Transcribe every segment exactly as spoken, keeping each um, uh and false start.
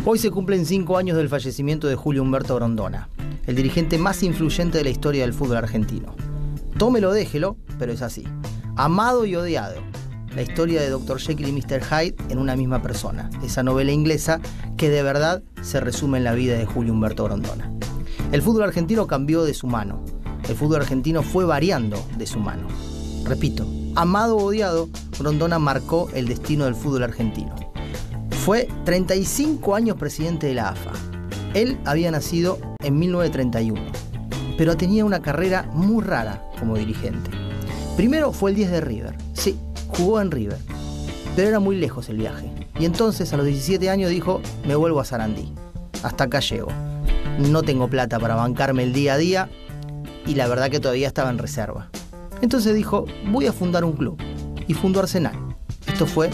Hoy se cumplen cinco años del fallecimiento de Julio Humberto Grondona, el dirigente más influyente de la historia del fútbol argentino. Tómelo, déjelo, pero es así. Amado y odiado. La historia de doctor Jekyll y mister Hyde en una misma persona. Esa novela inglesa que de verdad se resume en la vida de Julio Humberto Grondona. El fútbol argentino cambió de su mano. El fútbol argentino fue variando de su mano. Repito, amado o odiado, Grondona marcó el destino del fútbol argentino. Fue treinta y cinco años presidente de la A F A. Él había nacido en mil novecientos treinta y uno, pero tenía una carrera muy rara como dirigente. Primero fue el diez de River. Sí, jugó en River, pero era muy lejos el viaje. Y entonces a los diecisiete años dijo, me vuelvo a Sarandí. Hasta acá llego. No tengo plata para bancarme el día a día y la verdad que todavía estaba en reserva. Entonces dijo, voy a fundar un club. Y fundó Arsenal. Esto fue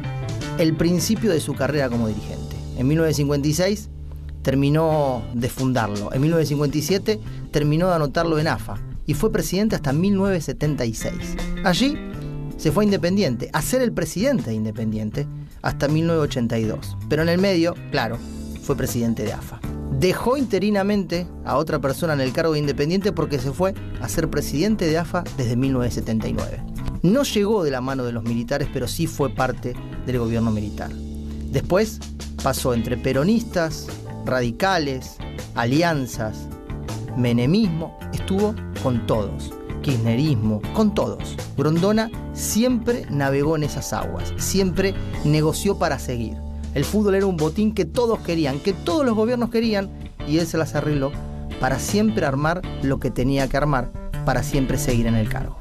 el principio de su carrera como dirigente. En mil novecientos cincuenta y seis terminó de fundarlo. En mil novecientos cincuenta y siete terminó de anotarlo en A F A. Y fue presidente hasta mil novecientos setenta y seis. Allí se fue a Independiente, a ser el presidente de Independiente hasta mil novecientos ochenta y dos. Pero en el medio, claro, fue presidente de A F A. Dejó interinamente a otra persona en el cargo de Independiente porque se fue a ser presidente de A F A desde mil novecientos setenta y nueve. No llegó de la mano de los militares, pero sí fue parte del gobierno militar. Después pasó entre peronistas, radicales, alianzas, menemismo, estuvo con todos, kirchnerismo, con todos. Grondona siempre navegó en esas aguas, siempre negoció para seguir. El fútbol era un botín que todos querían, que todos los gobiernos querían, y él se las arregló para siempre armar lo que tenía que armar, para siempre seguir en el cargo.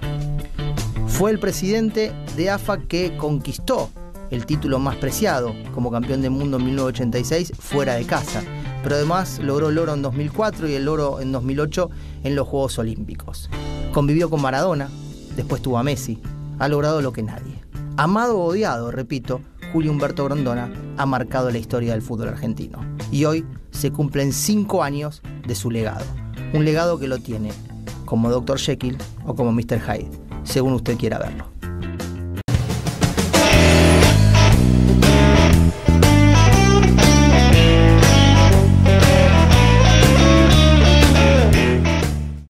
Fue el presidente de A F A que conquistó el título más preciado como campeón del mundo en mil novecientos ochenta y seis fuera de casa, pero además logró el oro en dos mil cuatro y el oro en dos mil ocho en los Juegos Olímpicos. Convivió con Maradona, después tuvo a Messi, ha logrado lo que nadie. Amado o odiado, repito, Julio Humberto Grondona ha marcado la historia del fútbol argentino. Y hoy se cumplen cinco años de su legado. Un legado que lo tiene como doctor Jekyll o como mister Hyde, según usted quiera verlo.